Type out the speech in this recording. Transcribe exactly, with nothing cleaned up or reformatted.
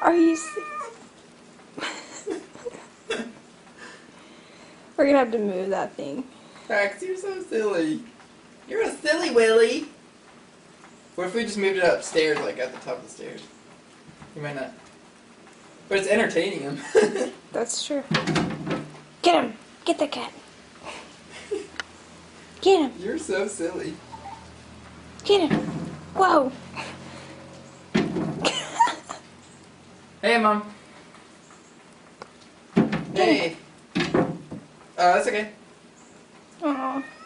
Are you se- We're gonna have to move that thing. Max, you're so silly. You're a silly Willy. What if we just moved it upstairs, like at the top of the stairs? You might not. But it's entertaining him. That's true. Get him! Get the cat! Get him! You're so silly. Get him! Whoa! Hey, Mom. Hey. Uh, that's okay. Aww.